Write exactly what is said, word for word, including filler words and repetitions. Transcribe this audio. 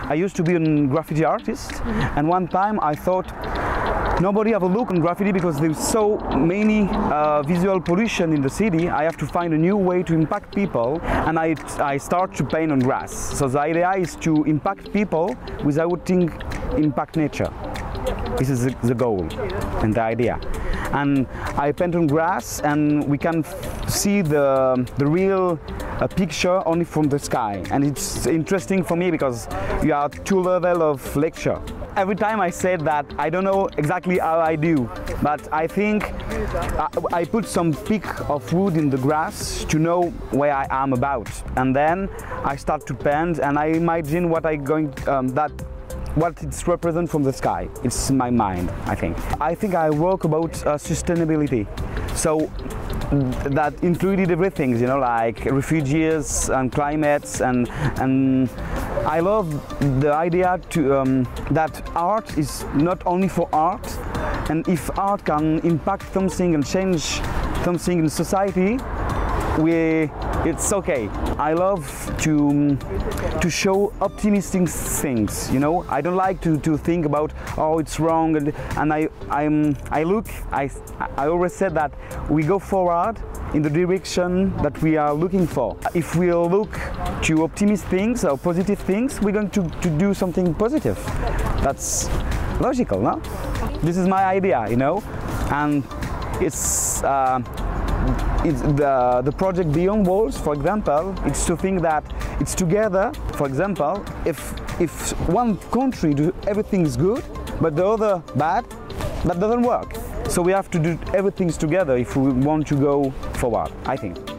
I used to be a graffiti artist, mm-hmm. and one time I thought nobody have a look on graffiti because there's so many uh, visual pollution in the city. I have to find a new way to impact people, and I, I start to paint on grass. So the idea is to impact people without impact nature. This is the, the goal and the idea. And I paint on grass, and we can see the, the real uh, picture only from the sky. And it's interesting for me because you are two levels of lecture. Every time I said that, I don't know exactly how I do, but I think I, I put some piece of wood in the grass to know where I am about. And then I start to paint, and I imagine what I going um, that what it's represent from the sky. It's my mind, I think. I think I work about uh, sustainability. So that included everything, you know, like refugees and climates, and and I love the idea to um, that art is not only for art, and if art can impact something and change something in society, we it's okay. I love to to show optimistic things, you know. I don't like to, to think about, oh, it's wrong, and, and I I'm I look I I always said that we go forward in the direction that we are looking for. If we look to optimistic things or positive things, we're going to, to do something positive. That's logical, no? This is my idea, you know, and it's uh, It's the, the project Beyond Walls, for example, it's to think that it's together. For example, if, if one country do everything is good, but the other bad, that doesn't work. So we have to do everything together if we want to go forward, I think.